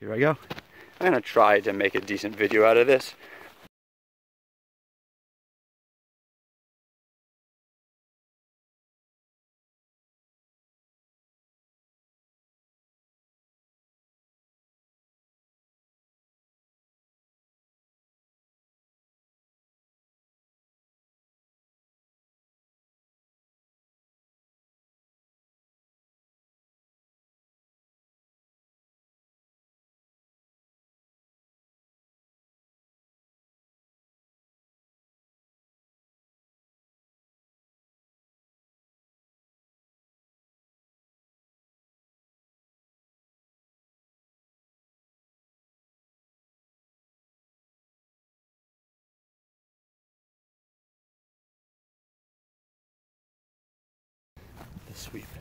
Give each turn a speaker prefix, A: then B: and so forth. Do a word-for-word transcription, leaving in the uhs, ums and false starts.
A: here I go. I'm gonna try to make a decent video out of this. The sweep.